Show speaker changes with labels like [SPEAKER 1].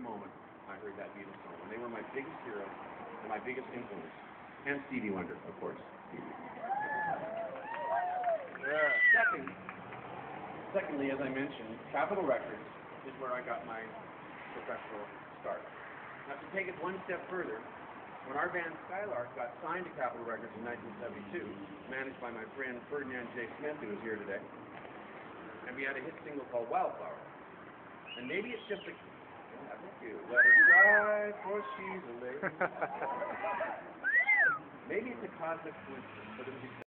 [SPEAKER 1] moment I heard that Beatles song. And they were my biggest hero and my biggest influence. And Stevie Wonder, of course. Secondly, as I mentioned, Capitol Records is where I got my professional start. Now, to take it one step further, when our band Skylark got signed to Capitol Records in 1972, managed by my friend Ferdinand J. Smith, who is here today, and we had a hit single called Wildflower. And maybe it's just a... Thank you. Let her cry, for she's a lady. Maybe it's a cosmic coincidence, but it was